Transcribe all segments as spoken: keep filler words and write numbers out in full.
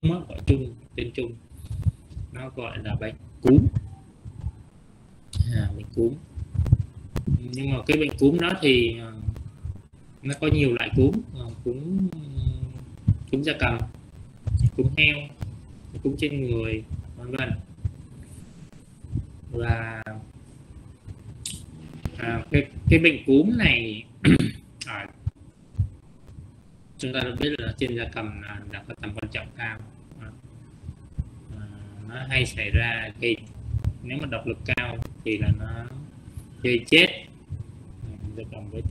á, gọi chung tên chung nó gọi là bệnh cúm. À, bệnh cúm. Nhưng mà cái bệnh cúm đó thì nó có nhiều loại cúm, cúm cúm gia cầm, cúm heo, cúm trên người, vân vân. Và à, cái cái bệnh cúm này à, chúng ta đã biết là trên gia cầm là, là có tầm quan trọng cao. À, nó hay xảy ra khi nếu mà độc lực cao thì là nó gây chết gia cầm với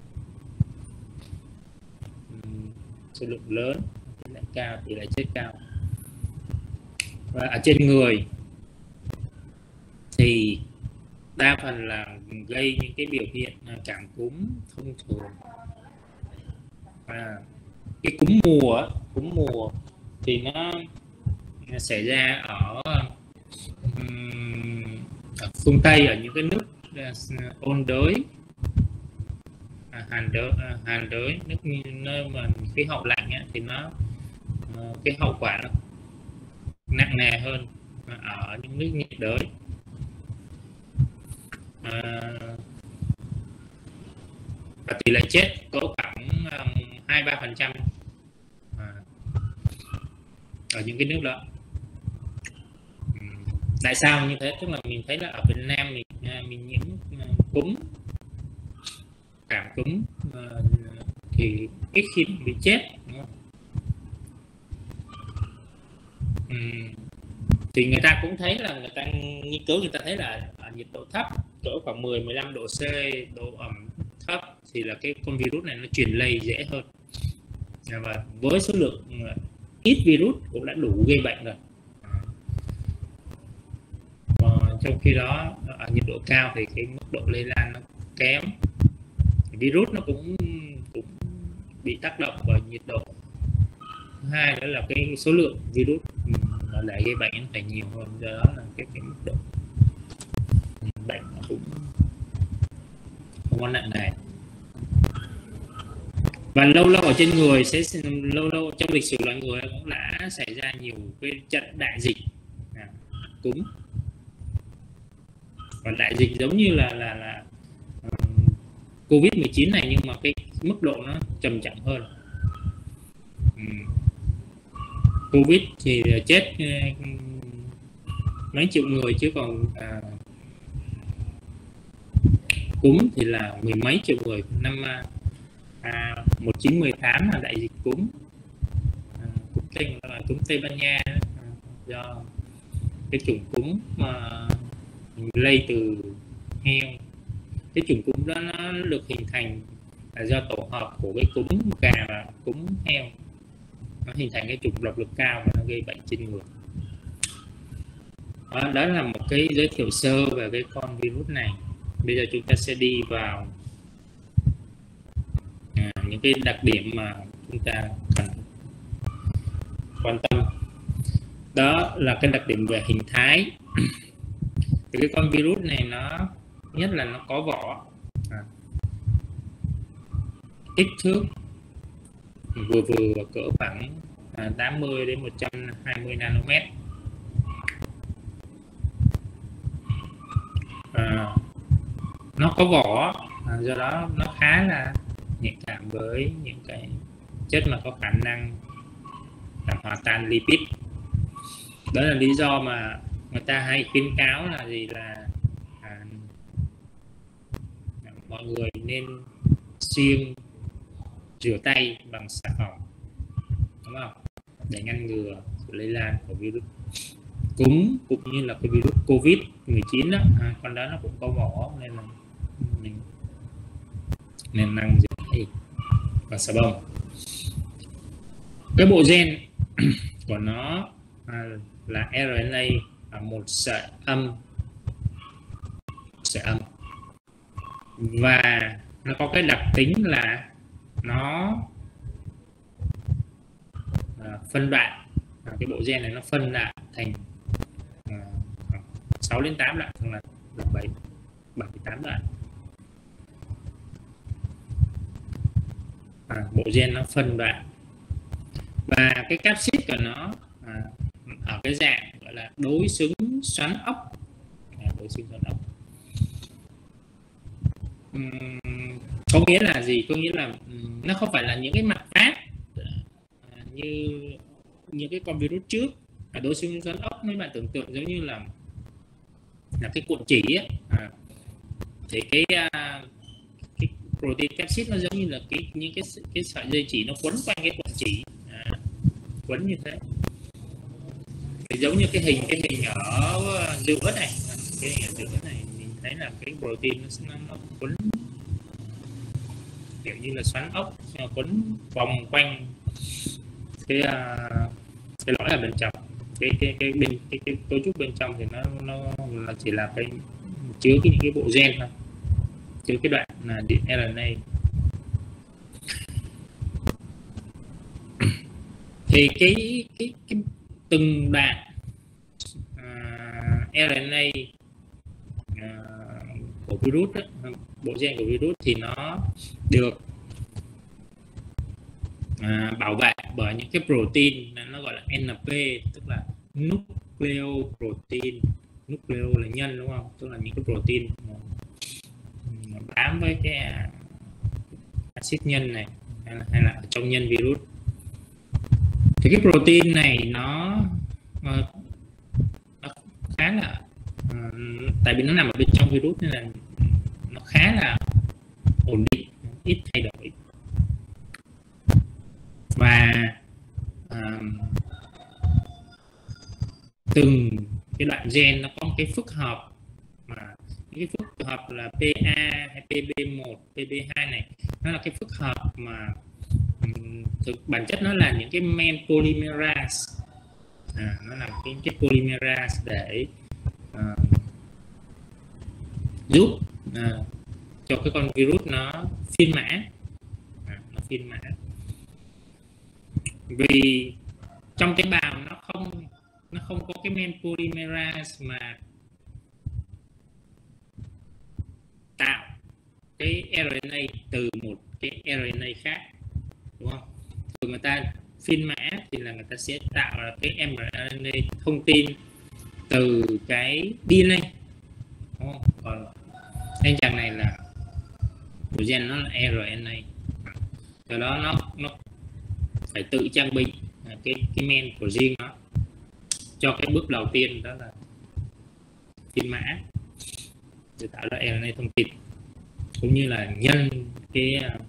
số lượng lớn, lại cao thì lại chết cao. Và ở trên người thì đa phần là gây những cái biểu hiện cảm cúm thông thường. À, cái cúm mùa cúm mùa thì nó xảy ra ở, ở phương Tây, ở những cái nước ôn đới, à, hàn đới, à, hàn đới nước nơi mà khí hậu lạnh ấy, thì nó cái hậu quả nó nặng nề hơn ở những nước nhiệt đới. À, và tỷ lệ chết có khoảng hai ba phần trăm ở những cái nước đó. Tại sao như thế? Tức là mình thấy là ở Việt Nam mình mình nhiễm cúm, cảm cúm thì ít khi bị chết, đúng không? Thì người ta cũng thấy là người ta nghiên cứu, người ta thấy là ở nhiệt độ thấp, cỡ khoảng mười mười lăm độ C, độ ẩm thấp thì là cái con virus này nó truyền lây dễ hơn, và với số lượng ít virus cũng đã đủ gây bệnh rồi. Và trong khi đó ở nhiệt độ cao thì cái mức độ lây lan nó kém, virus nó cũng cũng bị tác động bởi nhiệt độ. Thứ hai đó là cái số lượng virus nó lại gây bệnh nó phải nhiều hơn, do đó là cái, cái mức độ bệnh nó cũng không có nặng nề. Và lâu lâu ở trên người sẽ lâu lâu trong lịch sử loài người cũng đã xảy ra nhiều cái trận đại dịch à, cúm. Và đại dịch giống như là là là um, Covid mười chín này, nhưng mà cái mức độ nó trầm trọng hơn. um, Covid thì chết mấy triệu người, chứ còn à, cúm thì là mười mấy triệu người. Năm à, một nghìn chín trăm mười tám là đại dịch cúm, à, cúm Tây là cúm Tây Ban Nha, à, do cái chủng cúm mà lây từ heo. Cái chủng cúm đó nó được hình thành là do tổ hợp của cái cúm gà và cúm heo, nó hình thành cái chủng độc lực cao và nó gây bệnh trên người. Đó, đó là một cái giới thiệu sơ về cái con virus này. Bây giờ chúng ta sẽ đi vào à, những cái đặc điểm mà chúng ta cần quan tâm. Đó là cái đặc điểm về hình thái. Thì cái con virus này nó nhất là nó có vỏ, à, kích thước vừa vừa cỡ khoảng à, tám mươi đến một trăm hai mươi nanomet. À, nó có vỏ, à, do đó nó khá là nhạy cảm với những cái chất mà có khả năng làm hòa tan lipid. Đó là lý do mà người ta hay khuyến cáo là gì là à, mọi người nên xuyên rửa tay bằng xà phòng, đúng không, để ngăn ngừa sự lây lan của virus cúm cũng như là cái virus Covid mười chín đó. À, con đó nó cũng có vỏ nên là mình nên năng rửa tay bằng xà bông. Cái bộ gen của nó à, là rờ en a, là một sợi âm sợi âm và nó có cái đặc tính là nó à, phân đoạn. À, cái bộ gen này nó phân đoạn thành à, sáu đến tám đoạn, hoặc là bảy bảy tám đoạn. À, bộ gen nó phân đoạn và cái capsid của nó cái dạng gọi là đối xứng xoắn ốc. À, đối xứng xoắn ốc uhm, có nghĩa là gì? Có nghĩa là um, nó không phải là những cái mặt phát à, như những cái con virus trước. À, đối xứng xoắn ốc mấy bạn tưởng tượng giống như là là cái cuộn chỉ ấy. À, thì cái uh, cái protein capsid nó giống như là cái những cái cái sợi dây chỉ nó quấn quanh cái cuộn chỉ, à, quấn như thế. Thì giống như cái hình cái hình ở giữa này, cái hình ở giữa này mình thấy là cái protein nó, nó quấn kiểu như là xoắn ốc, quấn vòng quanh cái uh, cái lõi ở bên trong, cái cái cái bên cái, cái cấu trúc bên trong thì nó nó là chỉ là cái chứa cái những cái bộ gen thôi, chứa cái đoạn là rờ en a. Thì cái cái, cái từng đoạn uh, rờ en a uh, của virus đó, bộ gen của virus thì nó được uh, bảo vệ bởi những cái protein nó gọi là en pê, tức là nucleoprotein. Nucleo là nhân đúng không, tức là những cái protein bám với cái axit nhân này hay là, hay là ở trong nhân virus. Thì cái protein này nó, nó khá là uh, tại vì nó nằm ở bên trong virus nên là nó khá là ổn định, ít thay đổi. Và uh, từng cái đoạn gen nó có một cái phức hợp, mà cái phức hợp là pê a hay pê bê một, pê bê hai này nó là cái phức hợp mà um, thực bản chất nó là những cái men polymerase, à, nó là cái, cái polymerase để uh, giúp uh, cho cái con virus nó phiên mã, à, nó phiên mã. Vì trong tế bào nó không nó không có cái men polymerase mà tạo cái rờ en a từ một cái rờ en a khác, đúng không? Rồi người ta phiên mã thì là người ta sẽ tạo ra cái em rờ en a thông tin từ cái đê en a, đúng không? Còn anh chàng này là của gen nó là rờ en a, do đó nó nó phải tự trang bị cái cái men của riêng nó cho cái bước đầu tiên, đó là phiên mã để tạo ra rờ en a thông tin, cũng như là nhân cái uh,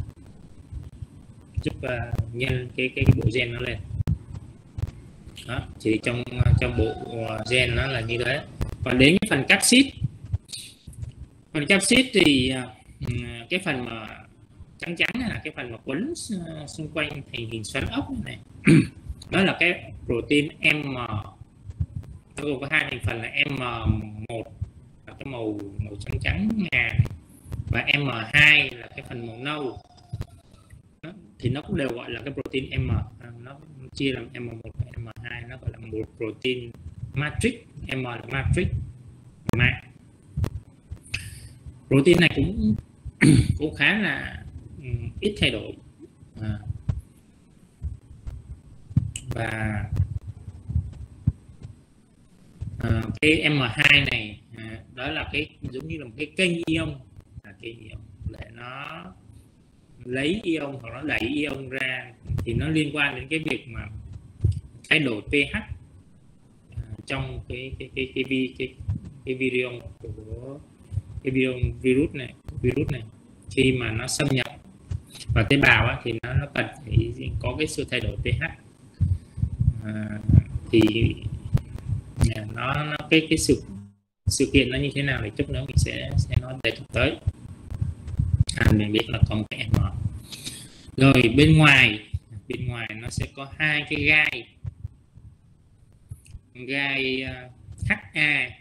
giúp uh, nhân cái, cái cái bộ gen nó lên. Đó, thì trong trong bộ gen nó là như thế. Còn đến cái phần capsid, phần capsid thì uh, cái phần mà trắng trắng này là cái phần mà quấn xung quanh thành hình xoắn ốc này, đó là cái protein M. Nó gồm có hai thành phần là em một là cái màu màu trắng trắng ngà, và em hai là cái phần màu nâu. Đó, thì nó cũng đều gọi là cái protein M. Nó chia làm em một và em hai, nó gọi là một protein matrix. M là matrix mà protein này cũng cũng khá là um, ít thay đổi, à, và à, cái em hai này à, đó là cái giống như là một cái kênh ion, là kênh ion để nó lấy ion hoặc nó đẩy ion ra, thì nó liên quan đến cái việc mà thay đổi pH à, trong cái cái cái cái cái cái, cái virion của cái virion virus này virus này khi mà nó xâm nhập vào tế bào á, thì nó nó cần phải có cái sự thay đổi pH, à, thì nó, nó cái cái sự sự kiện nó như thế nào thì chút nữa mình sẽ sẽ nói đề cập tới. À, mình biết là có một cái M. Rồi bên ngoài bên ngoài nó sẽ có hai cái gai gai uh, hát a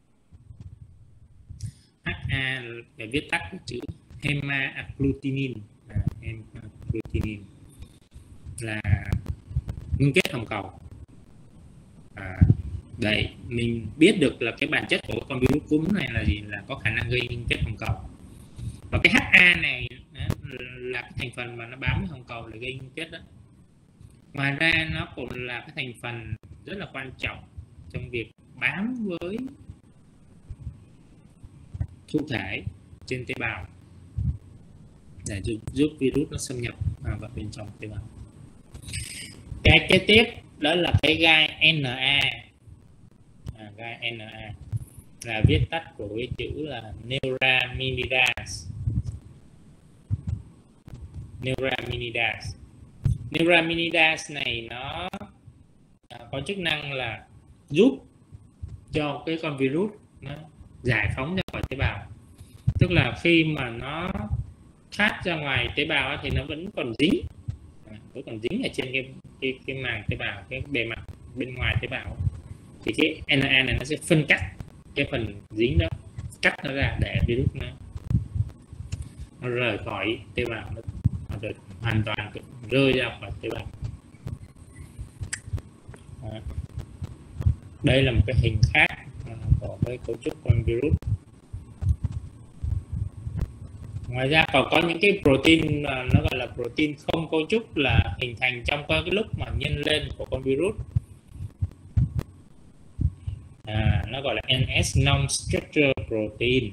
hát a để viết tắt cái chữ hema-agglutinin, à, hema-agglutinin là ngưng kết hồng cầu. À, đấy, mình biết được là cái bản chất của con virus cúm này là gì, là có khả năng gây ngưng kết hồng cầu, và cái hát a này là cái thành phần mà nó bám với hồng cầu để gây ngưng kết đó. Ngoài ra nó còn là cái thành phần rất là quan trọng trong việc bám với thụ thể trên tế bào để giúp, giúp virus nó xâm nhập vào bên trong tế bào. Cái kế tiếp đó là cái gai en a. À, gai en a là viết tắt của cái chữ là Neuraminidase. Neuraminidase. Neuraminidase này nó có chức năng là giúp cho cái con virus nó giải phóng ra khỏi tế bào. Tức là khi mà nó thoát ra ngoài tế bào thì nó vẫn còn dính, vẫn còn dính ở trên cái cái, cái màng tế bào, cái bề mặt bên ngoài tế bào. Thì cái en a này nó sẽ phân cắt cái phần dính đó, cắt nó ra để virus nó, nó rời khỏi tế bào, nó, nó hoàn toàn rơi ra khỏi tế bào. Đó. Đây là một cái hình khác của cái cấu trúc con virus. Ngoài ra còn có những cái protein nó gọi là protein không cấu trúc, là hình thành trong cái lúc mà nhân lên của con virus. À, nó gọi là en S non-structural protein.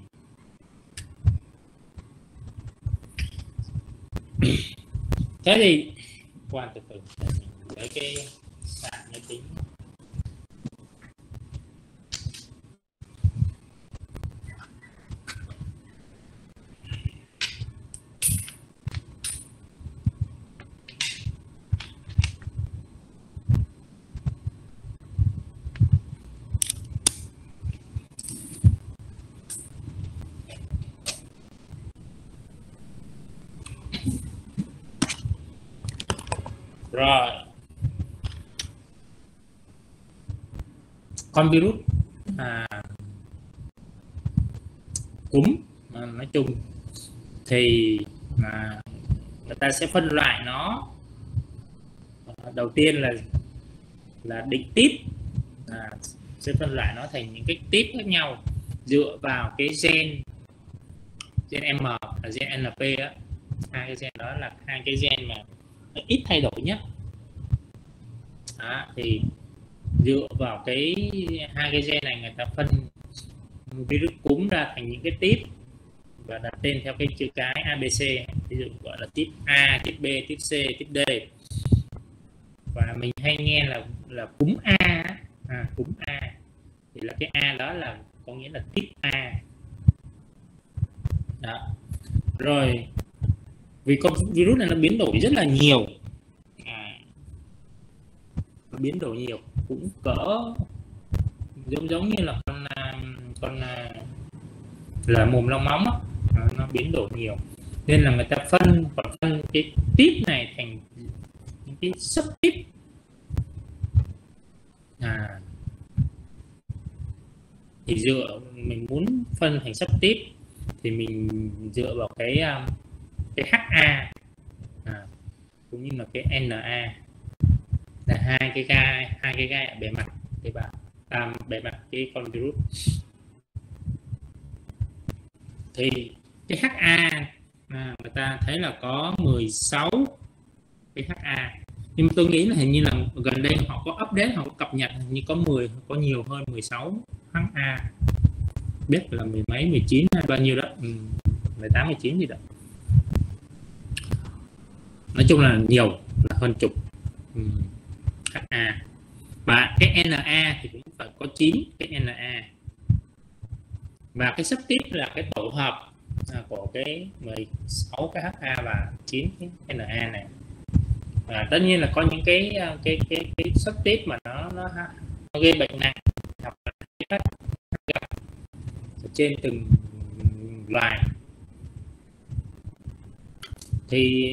Thế thì qua từ từ với cái sạc máy tính. Rồi, con virus à, cúm à, nói chung thì à, người ta sẽ phân loại nó. À, đầu tiên là là định típ, à, sẽ phân loại nó thành những cái típ khác nhau dựa vào cái gen gen M và gen en pê á. Hai cái gen đó là hai cái gen mà ít thay đổi nhất. Đó, thì dựa vào cái hai cái gen này người ta phân virus cúm ra thành những cái típ và đặt tên theo cái chữ cái a bê xê, ví dụ gọi là típ A, típ B, típ C, típ D. Và mình hay nghe là là cúm A, à, cúm A thì là cái A đó là có nghĩa là típ A. Đó. Rồi vì con virus này nó biến đổi rất là nhiều, à, nó biến đổi nhiều cũng cỡ giống giống như là con con là mồm long móng đó. Nó, nó biến đổi nhiều nên là người ta phân còn phân cái típ này thành những cái subtyp. À, thì dựa mình muốn phân thành subtyp thì mình dựa vào cái cái hát a à, cũng như là cái en a, là hai cái gai hai cái gai ở bề mặt tế bào, à, bề mặt cái con virus. Thì cái hát a à, người ta thấy là có mười sáu cái hát a, nhưng mà tôi nghĩ là hình như là gần đây họ có update, họ có cập nhật như có mười, có nhiều hơn mười sáu hát a, biết là mười mấy, mười chín hay bao nhiêu đó, mười tám, mười chín gì đó. Nói chung là nhiều, là hơn chục hát a. Và cái en a thì cũng phải có chín cái en a. Và cái subtyp là cái tổ hợp của cái mười sáu cái hát a và chín cái en a này. À, tất nhiên là có những cái cái cái cái subtyp mà nó nó, nó gây bệnh nặng hoặc là gặp trên từng loài. Thì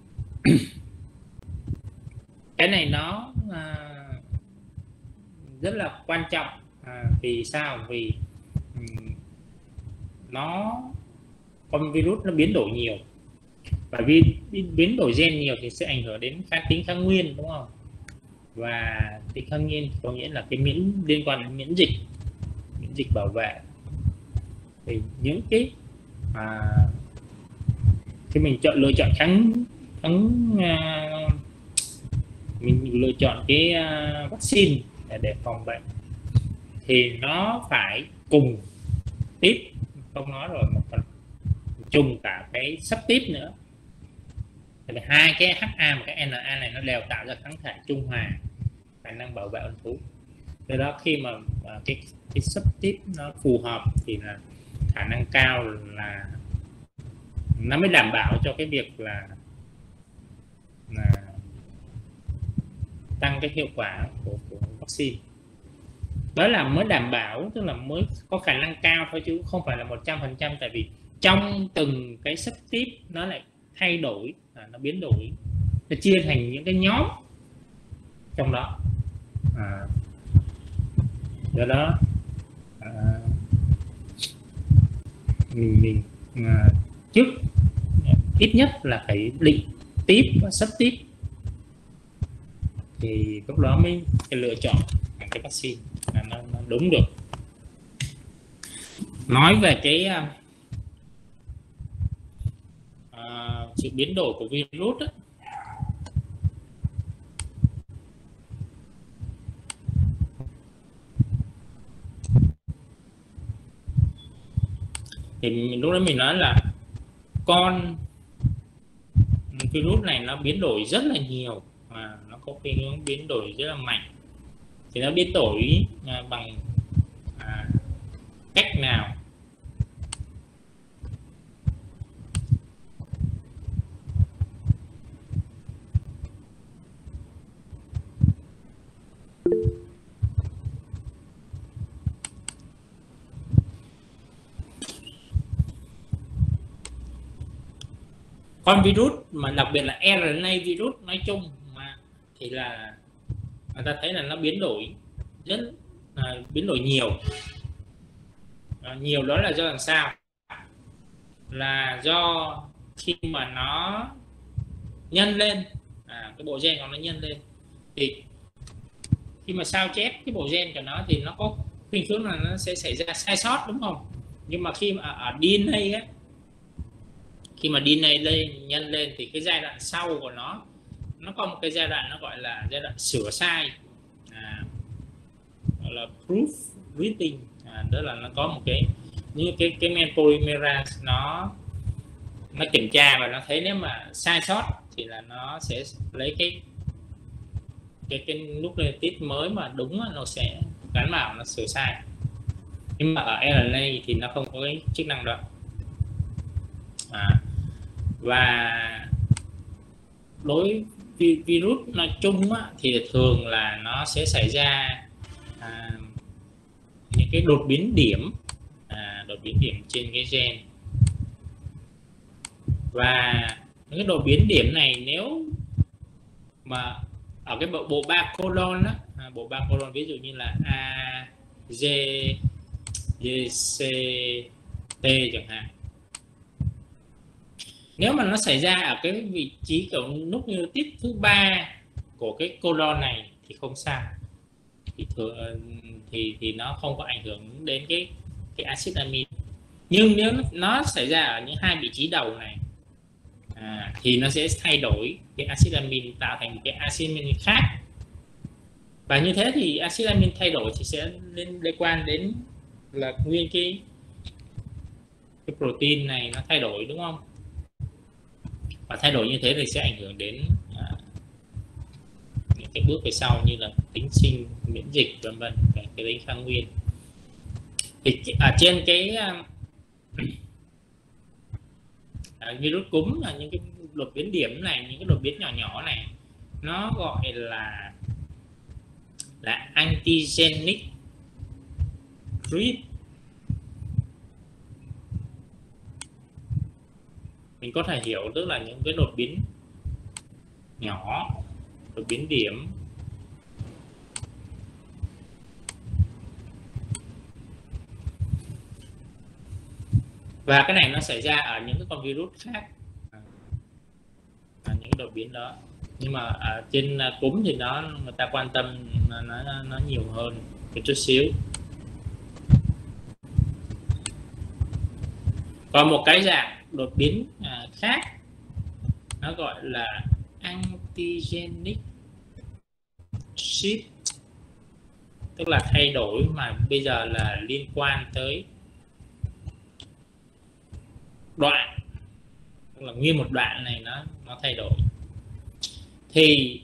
cái này nó à, rất là quan trọng. À, vì sao? Vì um, nó con virus nó biến đổi nhiều, bởi vì biến đổi gen nhiều thì sẽ ảnh hưởng đến kháng tính kháng nguyên, đúng không? Và tính kháng nguyên có nghĩa là cái miễn liên quan đến miễn dịch, miễn dịch bảo vệ. Thì những cái à, khi mình chọn lựa chọn kháng kháng uh, mình lựa chọn cái uh, vaccine để, để phòng bệnh thì nó phải cùng tiếp, không nói rồi một phần chung cả cái sắp tiếp nữa. Tại vì hai cái hát a và cái en a này nó đều tạo ra kháng thể trung hòa, khả năng bảo vệ ung thư. Do đó khi mà cái cái sắp tiếp nó phù hợp thì là khả năng cao là nó mới đảm bảo cho cái việc là, là tăng cái hiệu quả của, của vaccine. Đó là mới đảm bảo, tức là mới có khả năng cao thôi chứ không phải là một trăm phần trăm, tại vì trong từng cái sắp tiếp nó lại thay đổi, à, nó biến đổi, nó chia thành những cái nhóm trong đó. À, do đó à, mình mình à, trước ít nhất là phải định tiếp và sắp tiếp thì lúc đó mới cái lựa chọn cái vaccine là nó, nó đúng được. Nói về cái uh, sự biến đổi của virus đó, thì mình, lúc đó mình nói là con virus này nó biến đổi rất là nhiều, và nó có khuynh hướng biến đổi rất là mạnh. Thì nó biến đổi à, bằng à, cách nào? Con virus mà đặc biệt là rờ en a virus nói chung mà thì là người ta thấy là nó biến đổi rất à, biến đổi nhiều. À, nhiều đó là do làm sao? Là do khi mà nó nhân lên, à, cái bộ gen của nó nhân lên, thì khi mà sao chép cái bộ gen của nó thì nó có khuynh hướng là nó sẽ xảy ra sai sót, đúng không? Nhưng mà khi mà ở đê en a ấy, khi mà đê en a lên nhân lên thì cái giai đoạn sau của nó nó có một cái giai đoạn nó gọi là giai đoạn sửa sai, à, gọi là proof reading, à, đó là nó có một cái như cái cái men polymerase nó nó kiểm tra và nó thấy nếu mà sai sót thì là nó sẽ lấy cái cái cái nucleotide mới mà đúng nó sẽ gắn vào nó sửa sai. Nhưng mà ở rờ en a thì nó không có cái chức năng đó. À, và đối với virus nói chung á, thì thường là nó sẽ xảy ra à, những cái đột biến điểm, à, đột biến điểm trên cái gen. Và những cái đột biến điểm này nếu mà ở cái bộ, bộ ba colon đó, à, bộ ba colon ví dụ như là A, G, G, C, T chẳng hạn, nếu mà nó xảy ra ở cái vị trí kiểu nucleotide thứ ba của cái colon này thì không sao, thì thường thì thì nó không có ảnh hưởng đến cái cái axit amin. Nhưng nếu nó xảy ra ở những hai vị trí đầu này, à, thì nó sẽ thay đổi cái axit amin tạo thành một cái axit amin khác. Và như thế thì axit amin thay đổi thì sẽ liên liên quan đến là nguyên cái cái protein này nó thay đổi, đúng không? Và thay đổi như thế thì sẽ ảnh hưởng đến à, những cái bước về sau như là tính sinh, miễn dịch, vân vân, cái tính kháng nguyên. Thì ở trên cái à, virus cúm là những cái đột biến điểm này, những cái đột biến nhỏ nhỏ này nó gọi là là antigenic drift. Mình có thể hiểu tức là những cái đột biến nhỏ, đột biến điểm và cái này nó xảy ra ở những cái con virus khác, à, những đột biến đó. Nhưng mà ở trên cúm thì nó người ta quan tâm nó, nó, nó nhiều hơn một chút xíu. Còn một cái dạng đột biến à, khác nó gọi là antigenic shift. tức là thay đổi mà bây giờ là liên quan tới đoạn, tức là nguyên một đoạn này nó nó thay đổi. Thì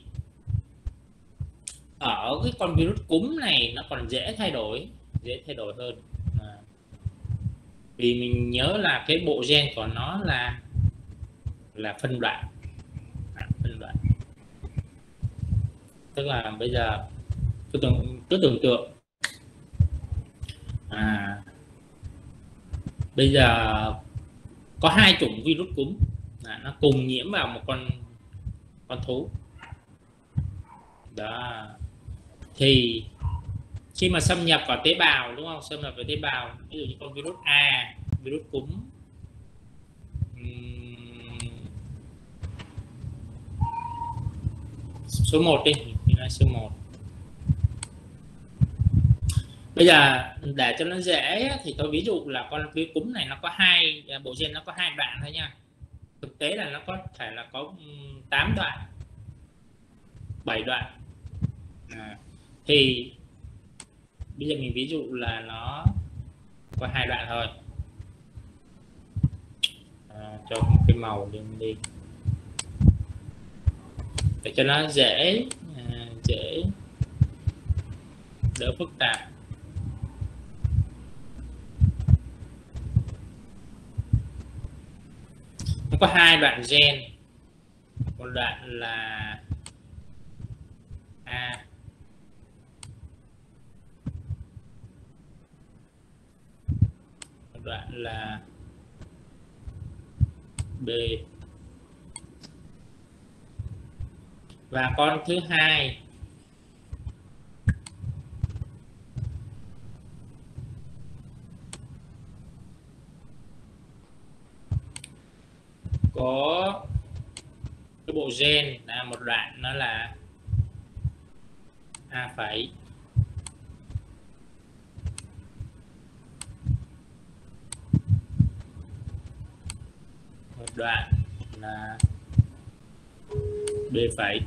ở cái con virus cúm này nó còn dễ thay đổi, dễ thay đổi hơn. À, vì mình nhớ là cái bộ gen của nó là là phân đoạn, à, phân đoạn. Tức là bây giờ cứ tưởng cứ tưởng tượng à, bây giờ có hai chủng virus cúm, à, nó cùng nhiễm vào một con con thú đó, thì khi mà xâm nhập vào tế bào, đúng không, xâm nhập vào tế bào, ví dụ như con virus A, virus cúm số một đi, là số một. Bây giờ để cho nó dễ thì tôi ví dụ là con virus cúm này nó có hai bộ gen, nó có hai đoạn thôi nha. Thực tế là nó có thể là có tám đoạn, bảy đoạn. À, thì bây giờ mình ví dụ là nó có hai đoạn thôi. À, cho một cái màu đi, đi. để cho nó dễ à, dễ đỡ phức tạp. Nó có hai đoạn gen, một đoạn là A, một đoạn là B, và con thứ hai có cái bộ gen là một đoạn nó là A phẩy, một đoạn là B phẩy.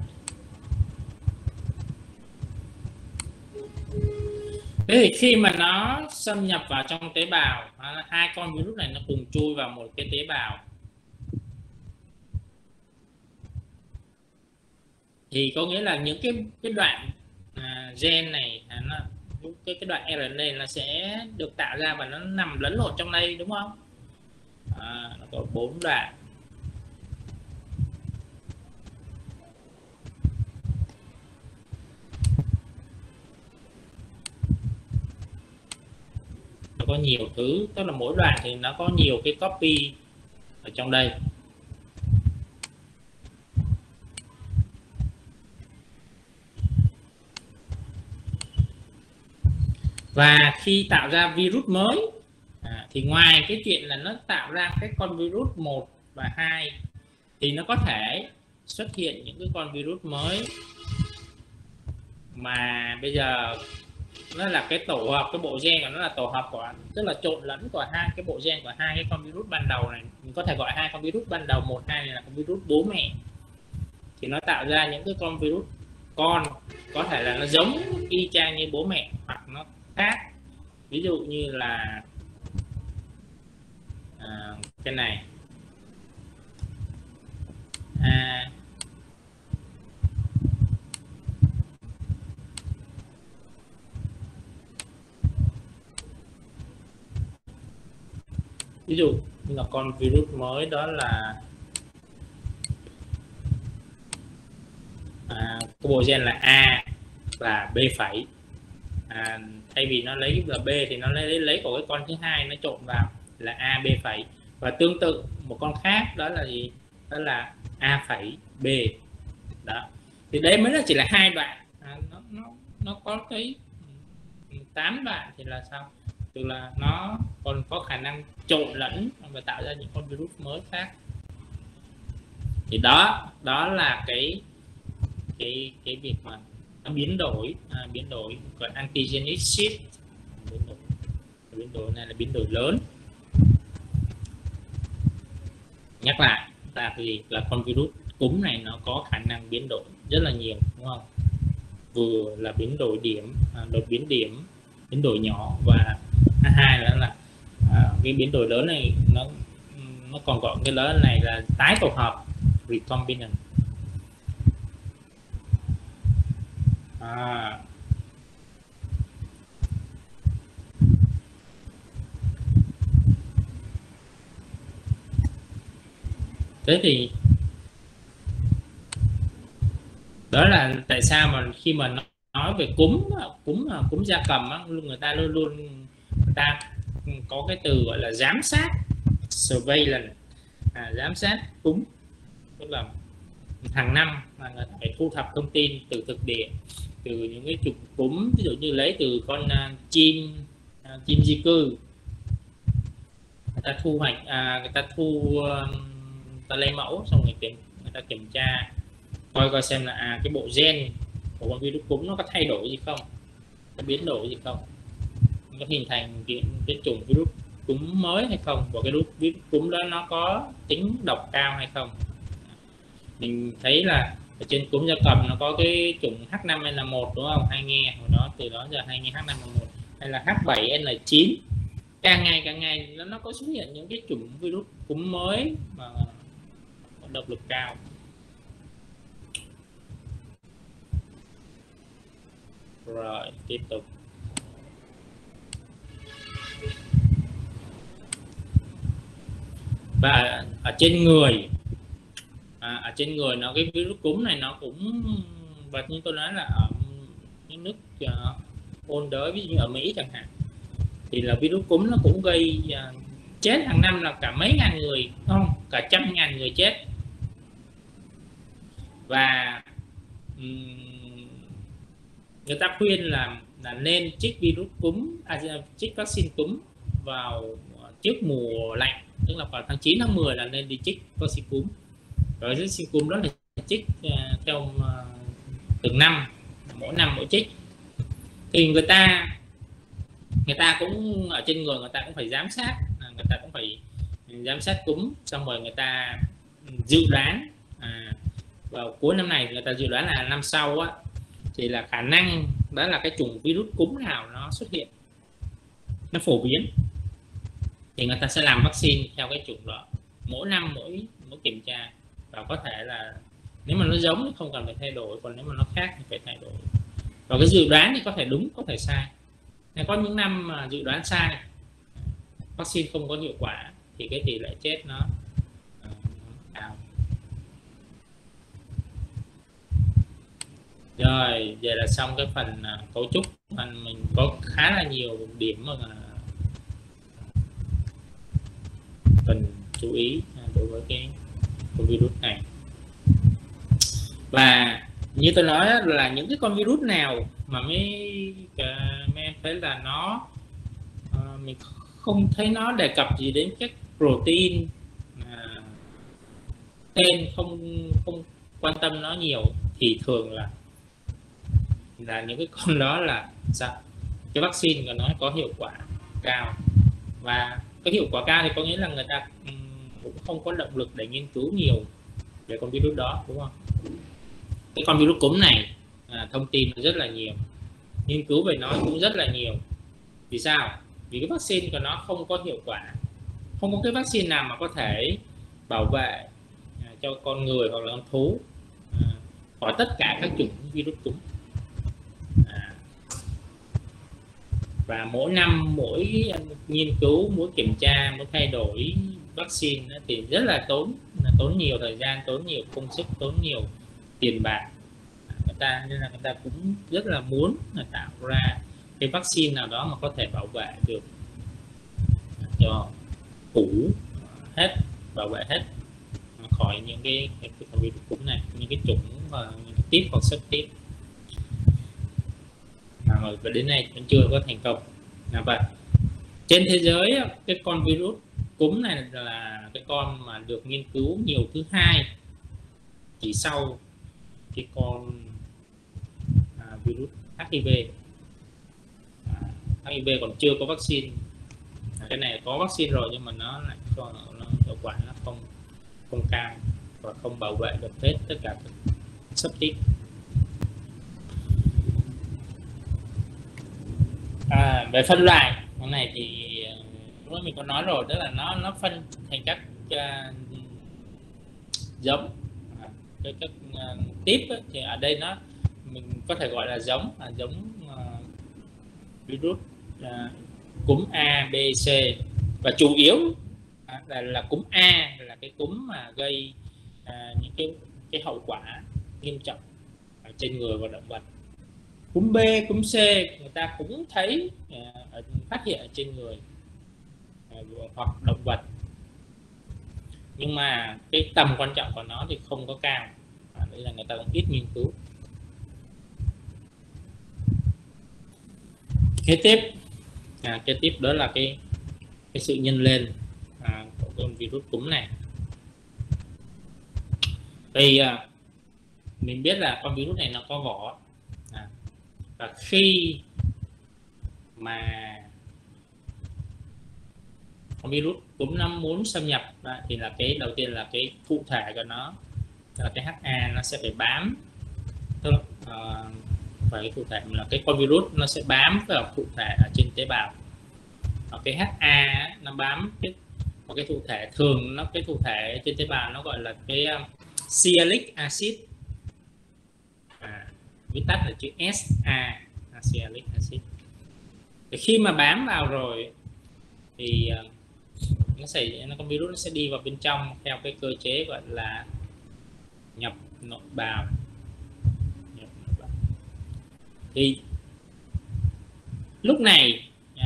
Thế thì khi mà nó xâm nhập vào trong tế bào, hai con virus này nó cùng chui vào một cái tế bào, thì có nghĩa là những cái cái đoạn à, gen này à, nó, cái cái đoạn rờ en a nó sẽ được tạo ra và nó nằm lẫn lộn trong đây, đúng không? À, nó có bốn đoạn. Nó có nhiều thứ, tức là mỗi đoạn thì nó có nhiều cái copy ở trong đây. Và khi tạo ra virus mới à, thì ngoài cái chuyện là nó tạo ra cái con virus một và hai, thì nó có thể xuất hiện những cái con virus mới mà bây giờ nó là cái tổ hợp, cái bộ gen của nó là tổ hợp của, tức là trộn lẫn của hai cái bộ gen của hai cái con virus ban đầu này. Mình có thể gọi hai con virus ban đầu một, hai này là con virus bố mẹ, thì nó tạo ra những cái con virus con, có thể là nó giống y chang như bố mẹ hoặc nó khác. Ví dụ như là à, cái này à, ví dụ như là con virus mới đó là à, cái bộ gen là A và B phẩy. À, thay vì nó lấy là B thì nó lấy lấy của cái con thứ hai nó trộn vào là A B phẩy. Và tương tự một con khác đó là gì, đó là A phẩy B đó. Thì đấy mới là chỉ là hai đoạn, à, nó nó nó có cái tám đoạn thì là sao, tức là nó còn có khả năng trộn lẫn và tạo ra những con virus mới khác. Thì đó đó là cái cái cái việc mà nó biến đổi à, biến đổi gọi antigenic shift. Biến đổi, biến đổi này là biến đổi lớn. Nhắc lại là gì, là con virus cúm này nó có khả năng biến đổi rất là nhiều, đúng không? vừa là biến đổi điểm, à, đột biến điểm, biến đổi nhỏ, và hai là là à, cái biến đổi lớn này nó nó còn gọi cái lớn này là tái tổ hợp, recombinant. À, thế thì đó là tại sao mà khi mà nói về cúm cúm cúm gia cầm á, người ta luôn luôn người ta có cái từ gọi là giám sát, surveillance, à, giám sát cúm, tức là hàng năm mà người ta phải thu thập thông tin từ thực địa, từ những cái chủng cúm, ví dụ như lấy từ con uh, chim uh, chim di cư, người ta thu hoạch, à, người ta thu uh, người ta lấy mẫu xong người kiểm người ta kiểm tra coi coi xem là à, cái bộ gen của con virus cúm nó có thay đổi gì không, có biến đổi gì không, có hình thành cái, cái chủng virus cúm mới hay không, và cái virus cúm đó nó có tính độc cao hay không. Mình thấy là ở trên cúm gia cầm nó có cái chủng H năm N một đúng không, hay nghe hồi đó, từ đó giờ hay nghe H năm N một hay là H bảy N chín, càng ngày càng ngày nó nó có xuất hiện những cái chủng virus cúm mới mà có độc lực cao. Rồi tiếp tục. Và ở trên người, à, ở trên người nó cái virus cúm này nó cũng, và như tôi nói là ở những nước uh, ôn đới, ví dụ như ở Mỹ chẳng hạn, thì là virus cúm nó cũng gây uh, chết hàng năm là cả mấy ngàn người, không, cả trăm ngàn người chết. Và um, người ta khuyên là là nên chích virus cúm, à, chích vaccine cúm vào trước mùa lạnh, tức là vào tháng chín tháng mười là nên đi chích vaccine cúm. Rồi vaccine cúm đó là chích uh, theo uh, từng năm, mỗi năm mỗi chích. Thì người ta người ta cũng ở trên người người ta cũng phải giám sát, người ta cũng phải giám sát cúm, xong rồi người ta dự đoán à, vào cuối năm này người ta dự đoán là năm sau á thì là khả năng đó là cái chủng virus cúm nào nó xuất hiện, nó phổ biến, thì người ta sẽ làm vaccine theo cái chủng đó, mỗi năm mỗi mỗi kiểm tra, và có thể là nếu mà nó giống thì không cần phải thay đổi, còn nếu mà nó khác thì phải thay đổi. Và cái dự đoán thì có thể đúng có thể sai. Nên có những năm mà dự đoán sai, vaccine không có hiệu quả, thì cái tỷ lệ chết nó cao. Rồi vậy là xong cái phần uh, cấu trúc. Phần mình có khá là nhiều điểm mà cần chú ý đối với cái, cái virus này. Và như tôi nói là những cái con virus nào mà mấy, mấy em thấy là nó uh, mình không thấy nó đề cập gì đến các protein, uh, tên không không quan tâm nó nhiều, thì thường là là những cái con đó là sao, cái vaccine của nó có hiệu quả cao. Và cái hiệu quả cao thì có nghĩa là người ta um, cũng không có động lực để nghiên cứu nhiều về con virus đó, đúng không? Cái con virus cúm này à, thông tin rất là nhiều, nghiên cứu về nó cũng rất là nhiều. Vì sao? Vì cái vaccine của nó không có hiệu quả, không có cái vaccine nào mà có thể bảo vệ à, cho con người hoặc là con thú à, khỏi tất cả các chủng virus cúm. À, và mỗi năm mỗi nghiên cứu, mỗi kiểm tra, mỗi thay đổi vaccine thì rất là tốn tốn nhiều thời gian, tốn nhiều công sức, tốn nhiều tiền bạc người ta, nên là người ta cũng rất là muốn là tạo ra cái vaccine nào đó mà có thể bảo vệ được cho phủ hết, bảo vệ hết khỏi những cái, cái, cái virus cúm này, những cái chủng và những cái tiếp hoặc subtip. Mà đến nay vẫn chưa có thành công. Là vậy. Trên thế giới cái con virus cúm này là cái con mà được nghiên cứu nhiều thứ hai, chỉ sau cái con à, virus H I V. à, H I V còn chưa có vaccine, à, cái này có vaccine rồi nhưng mà nó lại cho nó hiệu quả nó không không cao và không bảo vệ được hết tất cả các subtype. À, về phân loại cái này thì lúc mình có nói rồi, tức là nó nó phân thành các uh, giống, à, cái các uh, tiếp ấy, thì ở đây nó mình có thể gọi là giống là giống uh, virus uh, cúm A, B, C, và chủ yếu à, là, là cúm A là cái cúm mà gây à, những cái cái hậu quả nghiêm trọng ở trên người và động vật. Cúm B, cúm C người ta cũng thấy à, phát hiện ở trên người à, hoặc động vật, nhưng mà cái tầm quan trọng của nó thì không có cao, à, đây là người ta cũng ít nghiên cứu. Kế tiếp à, kế tiếp đó là cái cái sự nhân lên à, của con virus cúm này. Thì à, mình biết là con virus này nó có vỏ, à, và khi mà con virus cúm nó muốn xâm nhập à, thì là cái đầu tiên là cái thụ thể của nó là cái hát a nó sẽ phải bám, tức là à, và cái thụ thể là cái con virus nó sẽ bám vào thụ thể ở trên tế bào. Ở cái hát a nó bám cái một cái thụ thể, thường nó cái thụ thể trên tế bào nó gọi là cái um, sialic acid, à, viết tắt là chữ ét a, sialic acid. Thì khi mà bám vào rồi thì uh, nó sẽ nó con virus nó sẽ đi vào bên trong theo cái cơ chế gọi là nhập nội bào. Nhập nội bào. Thì lúc này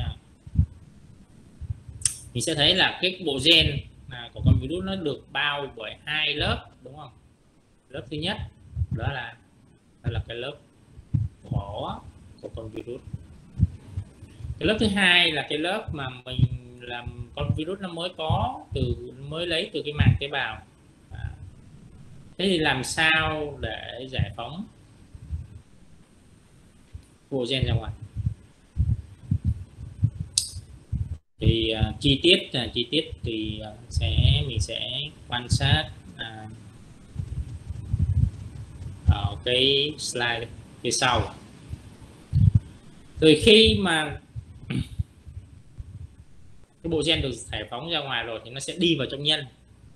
mình sẽ thấy là cái bộ gen của con virus nó được bao bởi hai lớp, đúng không? Lớp thứ nhất đó là đó là cái lớp vỏ của con virus. Cái lớp thứ hai là cái lớp mà mình làm con virus nó mới có từ mới lấy từ cái màng tế bào. À, thế thì làm sao để giải phóng bộ gen ra ngoài? Thì uh, chi tiết uh, chi tiết thì uh, sẽ mình sẽ quan sát uh, ở cái slide phía sau. Từ khi mà cái bộ gen được giải phóng ra ngoài rồi thì nó sẽ đi vào trong nhân.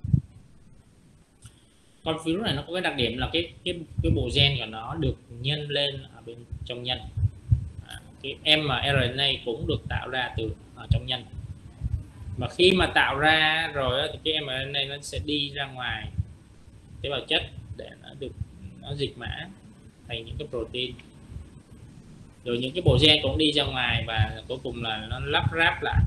Con virus này nó có cái đặc điểm là cái cái cái bộ gen của nó được nhân lên ở bên trong nhân. À, cái em rờ en a cũng được tạo ra từ ở trong nhân. Mà khi mà tạo ra rồi thì cái em rờ en a nó sẽ đi ra ngoài tế bào chất để nó được nó dịch mã thành những cái protein, rồi những cái bộ gen cũng đi ra ngoài và cuối cùng là nó lắp ráp lại,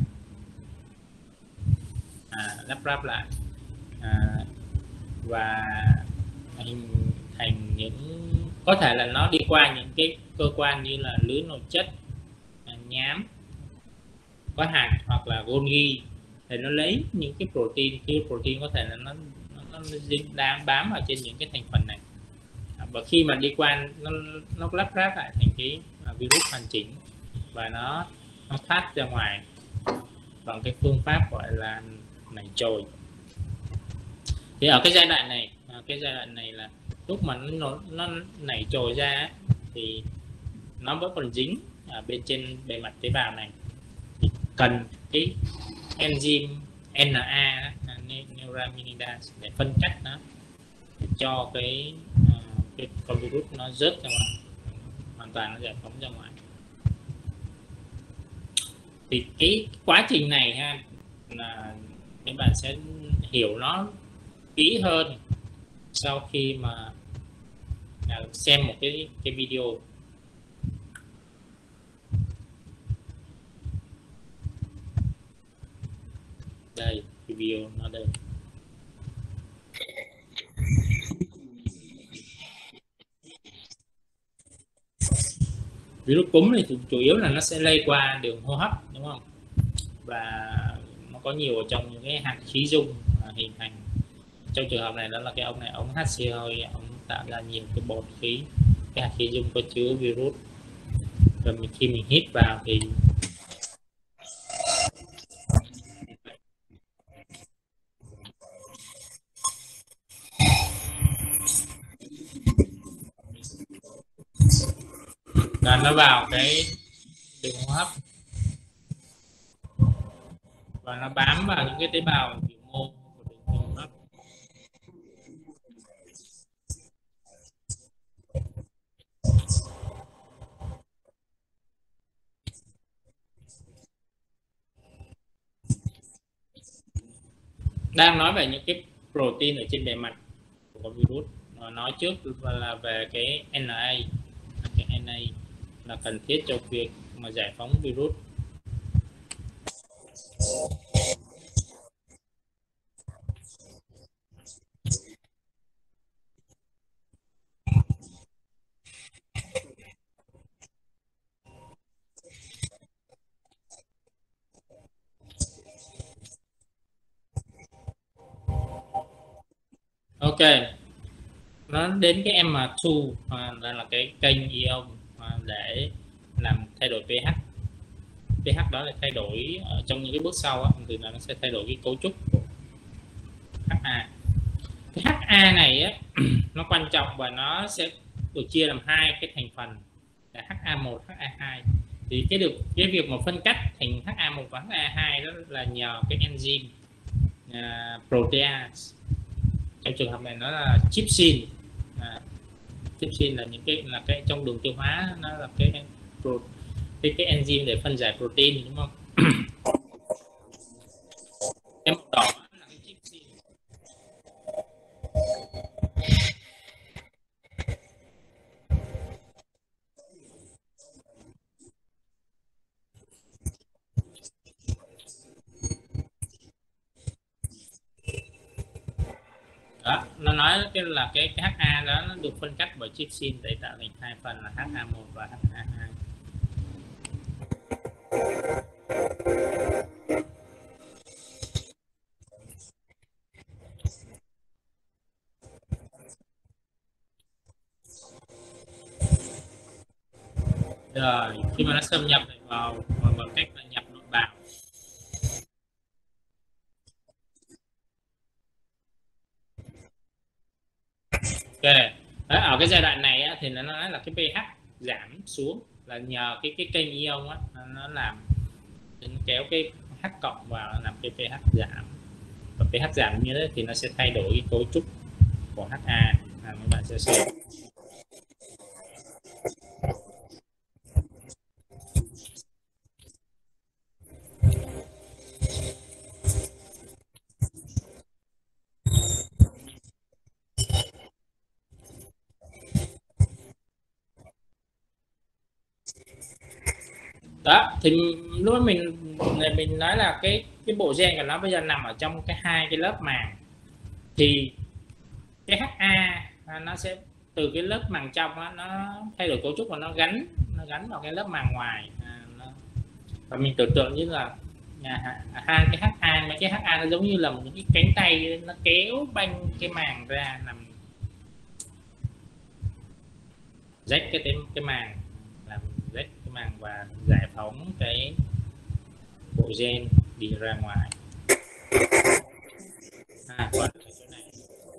à, lắp ráp lại à, và hình thành những, có thể là nó đi qua những cái cơ quan như là lưới nội chất, nhám, có hạt hoặc là Golgi, thì nó lấy những cái protein, cái protein có thể là nó nó, nó dính đám bám ở trên những cái thành phần này, và khi mà đi qua nó nó lắp ráp lại thành cái virus hoàn chỉnh và nó nó thoát ra ngoài bằng cái phương pháp gọi là nảy trồi. Thì ở cái giai đoạn này cái giai đoạn này là lúc mà nó nó nảy trồi ra thì nó vẫn còn dính ở bên trên bề mặt tế bào này, thì cần cái enzyme en a neuraminidase để phân cách nó, để cho cái, cái con virus nó rớt ra ngoài, hoàn toàn nó giải phóng ra ngoài. Thì cái quá trình này ha là các bạn sẽ hiểu nó kỹ hơn sau khi mà xem một cái cái video. Đây, cái video nó đây. Virus cúm này thì chủ yếu là nó sẽ lây qua đường hô hấp, đúng không? Và nó có nhiều ở trong những cái hạt khí dung hình thành. Trong trường hợp này đó là cái ống này, ống hát xê hơi, ống tạo ra nhiều cái bọt khí, cái hạt khí dung có chứa virus. Rồi mình, khi mình hít vào thì là nó vào cái đường hô hấp và nó bám vào những cái tế bào biểu mô của đường hô hấp. Đang nói về những cái protein ở trên bề mặt của virus. Nói trước là về cái en a, cái en a là cần thiết cho việc mà giải phóng virus. Ok, nó đến cái em hai, à, đây là cái kênh ion à, để làm thay đổi pH. pH đó là thay đổi ở trong những cái bước sau á, thì nó sẽ thay đổi cái cấu trúc của hát a. Cái hát a này á, nó quan trọng và nó sẽ được chia làm hai cái thành phần là hát a một, hát a hai. Thì cái được cái việc mà phân cách thành hát a một và hát a hai đó là nhờ cái enzyme uh, protease. Trong trường hợp này nó là trypsin. À, trypsin là những cái là cái trong đường tiêu hóa, nó là cái cái cái enzyme để phân giải protein, đúng không? Cái màu đỏ là cái trypsin. Đó, nó nói cái là cái, cái hát a đó nó được phân cách bởi trypsin để tạo thành hai phần là hát a một và hát a hai. Rồi khi mà nó xâm nhập vào bằng cách là nhập nội bào. Ok, đấy, ở cái giai đoạn này á, thì nó nói là cái pH giảm xuống là nhờ cái cái kênh ion á, nó làm nó kéo cái H cộng vào làm cái pH giảm, và pH giảm như thế thì nó sẽ thay đổi cái cấu trúc của hát a. À, các bạn sẽ xem. Đó thì lúc đó mình mình nói là cái cái bộ gen của nó bây giờ nằm ở trong cái hai cái lớp màng, thì cái hát a nó sẽ từ cái lớp màng trong đó, nó thay đổi cấu trúc và nó gắn nó gắn vào cái lớp màng ngoài. À, nó, và mình tưởng tượng như là hai cái hát a, mấy cái hát a nó giống như là một cái cánh tay nó kéo banh cái màng ra, làm rách cái cái màng, làm rách cái màng và giải phóng cái bộ gen đi ra ngoài. À, còn cái chỗ này.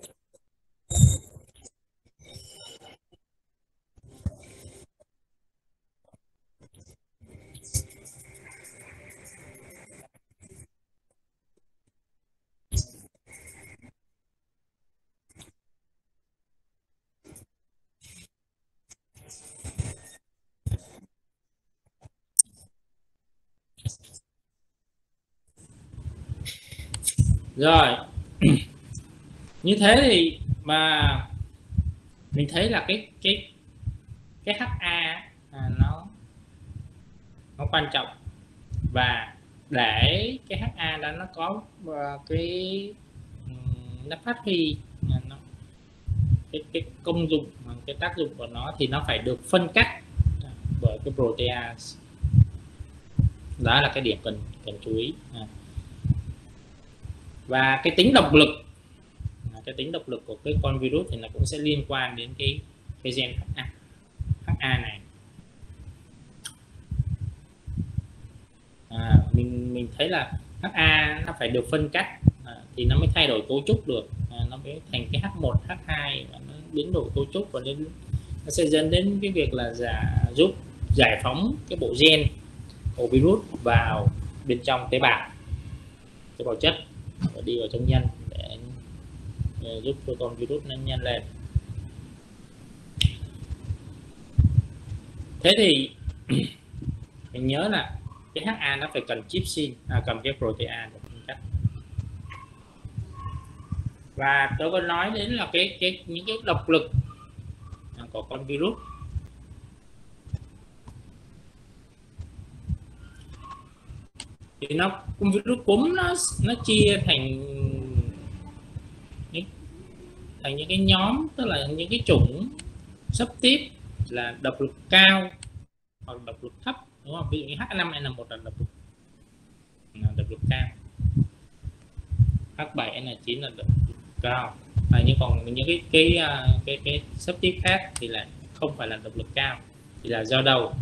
Rồi như thế thì mà mình thấy là cái cái cái hát a à, nó nó quan trọng, và để cái hát a đó nó có cái nó phát huy nó, cái, cái công dụng, cái tác dụng của nó thì nó phải được phân cách bởi cái protease. Đó là cái điểm cần cần chú ý. Và cái tính độc lực, cái tính độc lực của cái con virus thì nó cũng sẽ liên quan đến cái cái gen hát a, hát a này. À, mình mình thấy là hát a nó phải được phân cách à, thì nó mới thay đổi cấu trúc được, à, nó mới thành cái hát một, hát hai và nó biến đổi cấu trúc, và đến nó sẽ dẫn đến cái việc là giả, giúp giải phóng cái bộ gen của virus vào bên trong tế bào. tế bào chất và đi vào trong nhân để giúp cho con virus nó nhân lên. Thế thì mình nhớ là cái hát a nó phải cần trypsin, à, cầm cái protease để phân cách. Và tôi có nói đến là cái cái những cái độc lực của con virus. Thì nó con virus cúm nó nó chia thành những thành những cái nhóm, tức là những cái chủng subtype là độc lực cao hoặc độc lực thấp, đúng không? Ví dụ như H năm N một là độc lực là độc lực cao, H bảy N chín là độc lực cao, và nhưng còn những cái cái cái cái, cái subtype khác thì là không phải là độc lực cao, thì là do đâu?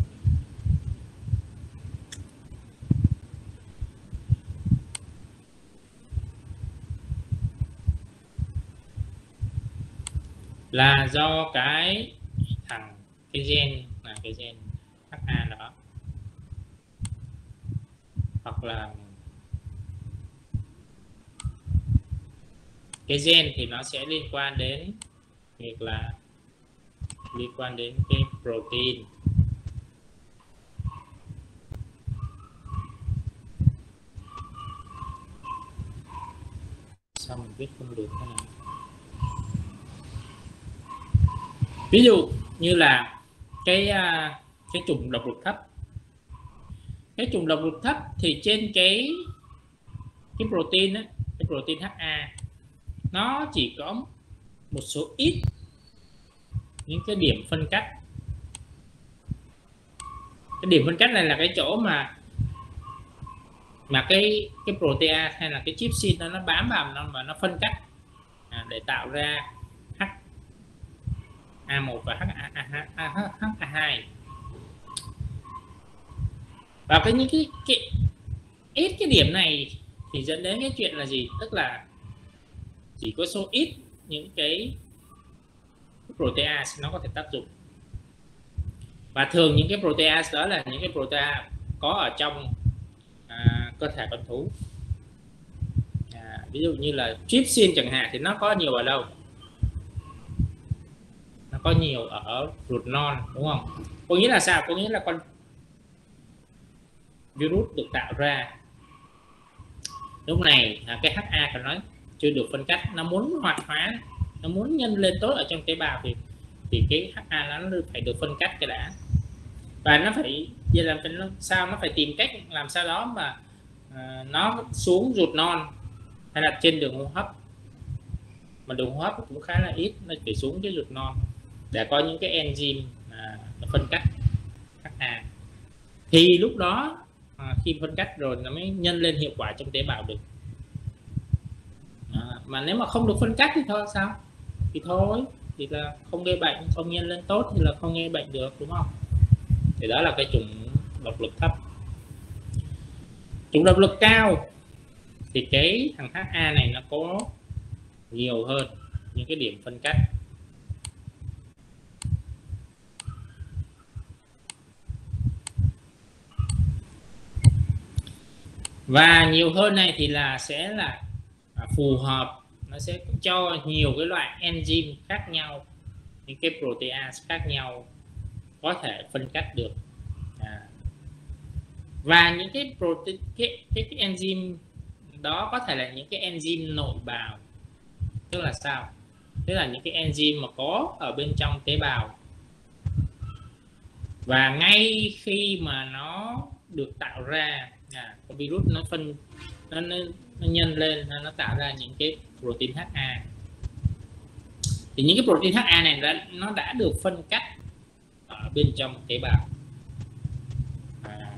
Là do cái thằng cái gen là cái gen hát a đó, hoặc là cái gen thì nó sẽ liên quan đến việc là liên quan đến cái protein. Sao mình viết không được thế này? Ví dụ như là cái cái chủng độc lực thấp, cái chủng độc lực thấp thì trên cái cái protein ấy, cái protein hát a nó chỉ có một số ít những cái điểm phân cách. Cái điểm phân cách này là cái chỗ mà mà cái cái protease hay là cái trypsin nó nó bám vào nó và nó phân cách à, để tạo ra H A một và H A hai. Và cái những cái, cái ít cái điểm này thì dẫn đến cái chuyện là gì? Tức là chỉ có số ít những cái protease nó có thể tác dụng. Và thường những cái protease đó là những cái protease có ở trong à, cơ thể con thú. À, ví dụ như là trypsin chẳng hạn thì nó có nhiều ở đâu? Nó có nhiều ở ruột non, đúng không? Có nghĩa là sao? Có nghĩa là con virus được tạo ra lúc này à, cái hát a của nó chưa được phân cách, nó muốn hoạt hóa, nó muốn nhân lên tốt ở trong tế bào thì thì cái hát a nó phải được phân cách cái đã, và nó phải giờ làm sao nó phải tìm cách làm sao đó mà à, nó xuống ruột non hay là trên đường hô hấp, mà đường hô hấp cũng khá là ít, nó chỉ xuống cái ruột non để có những cái enzyme à, phân cách hát a, thì lúc đó à, khi phân cách rồi nó mới nhân lên hiệu quả trong tế bào được. À, mà nếu mà không được phân cách thì thôi sao? Thì thôi thì là không gây bệnh, không nhân lên tốt thì là không gây bệnh được, đúng không? Thì đó là cái chủng độc lực thấp. Chủng độc lực cao thì cái thằng hát a này nó có nhiều hơn những cái điểm phân cách. Và nhiều hơn này thì là sẽ là phù hợp, nó sẽ cho nhiều cái loại enzyme khác nhau, những cái protease khác nhau có thể phân cách được. À. Và những cái protein cái, cái, cái enzyme đó có thể là những cái enzyme nội bào. Tức là sao? Tức là những cái enzyme mà có ở bên trong tế bào, và ngay khi mà nó được tạo ra à, con virus nó phân nó, nó, nó nhân lên, nó, nó tạo ra những cái protein hát a, thì những cái protein hát a này đã, nó đã được phân cách ở bên trong tế bào. À.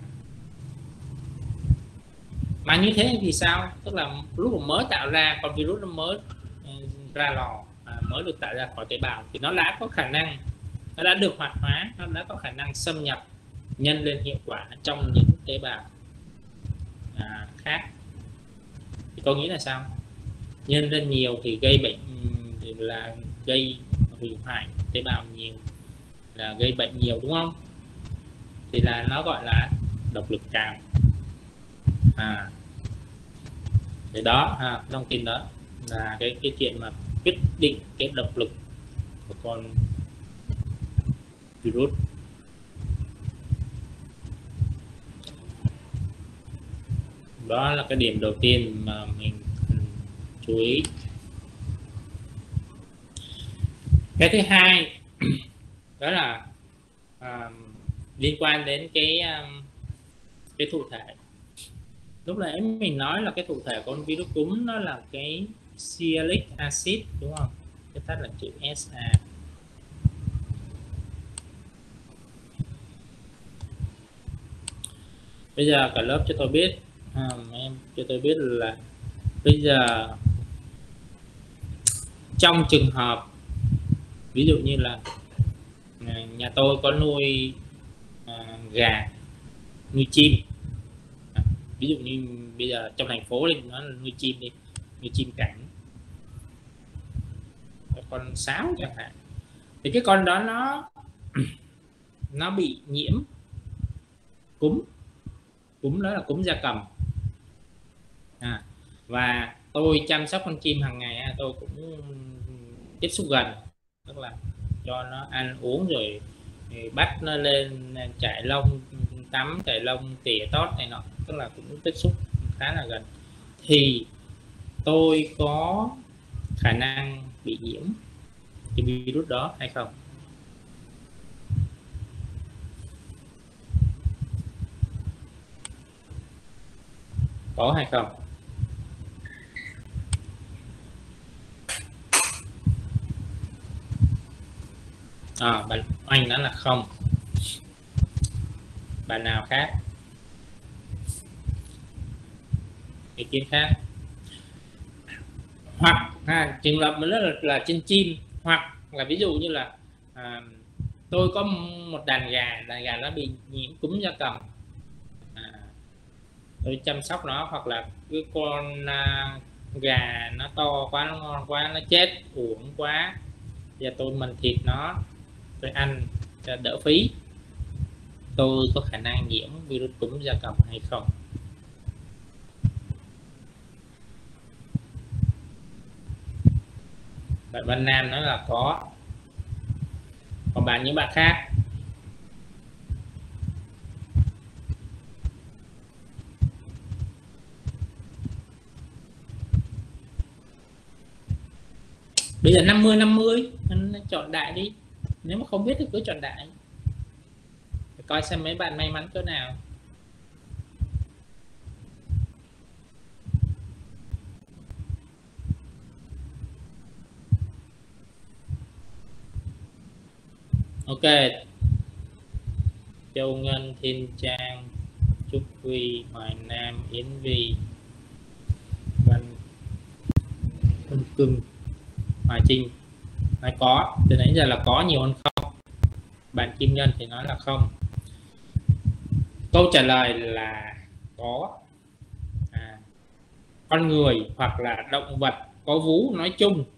Mà như thế thì sao? Tức là lúc mà mới tạo ra con virus nó mới ra lò, à, mới được tạo ra khỏi tế bào thì nó đã có khả năng, nó đã được hoạt hóa, nó đã có khả năng xâm nhập nhân lên hiệu quả trong những tế bào à, khác. Thì có nghĩa là sao? Nhân lên nhiều thì gây bệnh, thì là gây hủy hoại tế bào nhiều, là gây bệnh nhiều, đúng không? Thì là nó gọi là độc lực cao. À. Cái đó ha, thông tin đó là cái cái chuyện mà quyết định cái độc lực của con virus. Đó là cái điểm đầu tiên mà mình chú ý. Cái thứ hai đó là à, liên quan đến cái cái thụ thể. Lúc nãy mình nói là cái thụ thể của con virus cúm nó là cái sialic acid đúng không, cái tắt là chữ ét a. Bây giờ cả lớp cho tôi biết à, em cho tôi biết là bây giờ trong trường hợp ví dụ như là nhà tôi có nuôi à, gà, nuôi chim à, ví dụ như bây giờ trong thành phố thì nó là nuôi chim đi, nuôi chim cảnh, con sáo chẳng hạn, thì cái con đó nó nó bị nhiễm cúm, cúm đó là cúm gia cầm à, và tôi chăm sóc con chim hàng ngày, tôi cũng tiếp xúc gần, tức là cho nó ăn uống rồi thì bắt nó lên chải lông, tắm chải lông, tỉa tót này nọ, tức là cũng tiếp xúc khá là gần, thì tôi có khả năng bị nhiễm cái virus đó hay không? Có hay không? À, bạn Anh nói là không. Bạn nào khác? Ý kiến khác? Hoặc à, trường hợp mà là, là trên chim, hoặc là ví dụ như là à, tôi có một đàn gà, đàn gà nó bị nhiễm cúm gia cầm, à, tôi chăm sóc nó, hoặc là cái con à, gà nó to quá, nó ngon quá, nó chết uổng quá, giờ tôi mình thịt nó, tôi ăn cho đỡ phí, tôi có khả năng nhiễm virus cúm gia cầm hay không? Bạn Văn Nam nói là có. Còn bạn những bạn khác? Bây giờ năm mươi năm mươi chọn đại đi, nếu mà không biết thì cứ chọn đại, coi xem mấy bạn may mắn cỡ nào. Ok, Châu Ngân, Thiên Trang, Trúc Vi, Hoài Nam, Yến Vi, Văn Văn Cưng, Hoài Trinh nói có, từ nãy giờ là có nhiều hơn không. Bạn Kim Nhân thì nói là không. Câu trả lời là có. À, con người hoặc là động vật có vú nói chung